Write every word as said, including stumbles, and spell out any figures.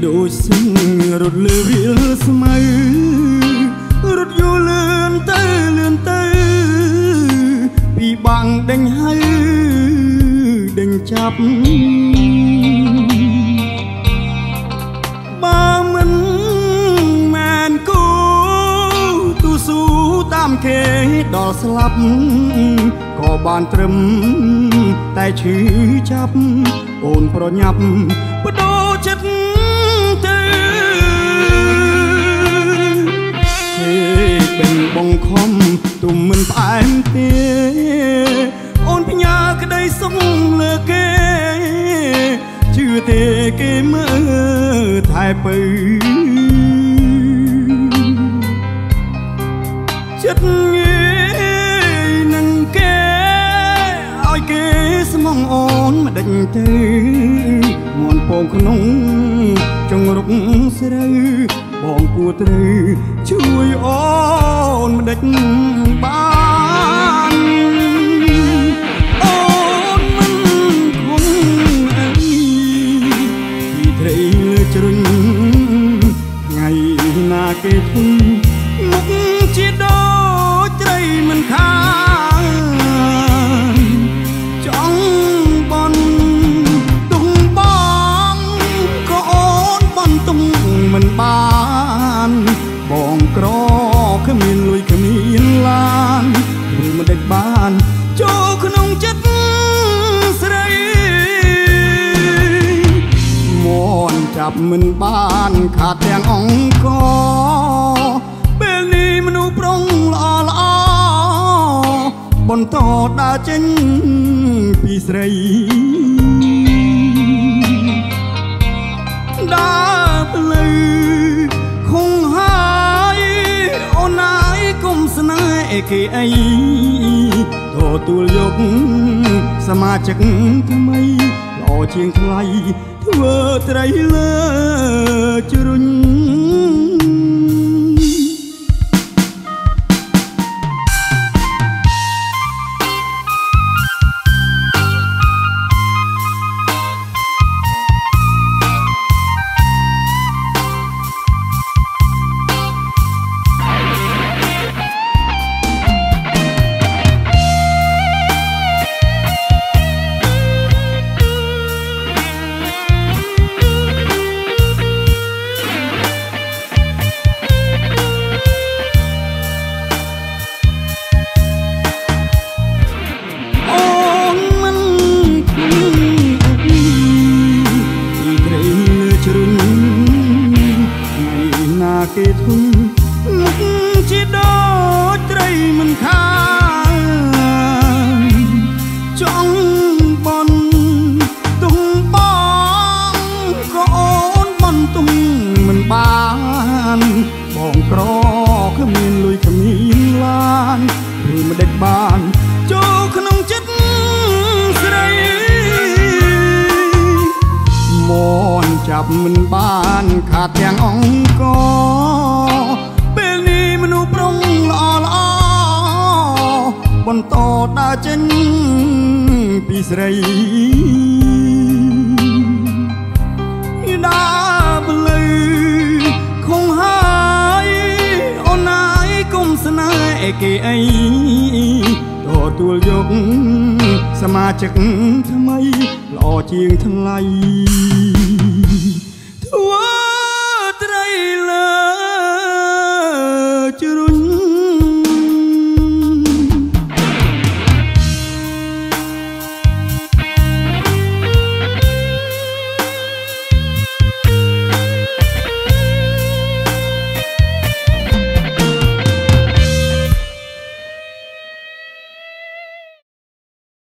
ដូចសឹងរត់លើវាលស្មៅរត់យូរលឿនទៅលឿនទៅពីបាំងដេញហើយដេញចាប់បើមិនមែនគូទូស៊ូតាមគេដល់ស្លាប់ក៏បានត្រឹមតែឈឺចាប់អូនប្រញាប់បដូរចិត្តទៅហេបិញបងខំទុំមិនផ្អែមទេអូនផ្ញើក្តីសុខលើគេជឿទេគេមើលថែពៅចិត្តងាយនឹងគេឲ្យគេស្មងអូនមិនដេញទៅមន់ពងក្នុងចង្រុកស្រូវបងគួរត្រូវជួយអូនមិនដេចបានអូនមិនគង់អីពីត្រីលើជ្រុញថ្ងៃណាគេធុញមុខជាដូចត្រីមិនខានចង់បន់ទុំបងក៏អូនបន់ទុំមិនបានបងក្រគ្មានលុយគ្មានឡានឬមិនដេចបានចូលក្នុងចិត្តស្រីមន់ចាប់មិនបានខាតទាំងអង្គពេលនេះមនុស្សប្រុងល្អល្អបន្តដើរចេញពីស្រីដើរផ្លូវគង់ហើយអូនណាយកុំស្នេហ៍គេអីទទួលយកសមាជិកថ្មីល្អជាងថ្លៃធ្វើត្រីលើជ្រុញគេធុញមុខជាដូចត្រីមិនខានចង់បន់ទុំបងក៏អូនបន់ទុំមិនបានបងក្រគ្មានលុយគ្មានឡានឬមិនដេចបានចូលក្នុងចិត្តស្រីមន់ចាប់មិនបានខាតទាំងអង្គពេលនេះមនុស្សប្រុងល្អល្អបន្តដើរចេញពីស្រីដើរផ្លូវគង់ហើយអូនណាយកុំស្នេហ៍គេអីទទួលយកសមាជិកថ្មីល្អជាងថ្លៃ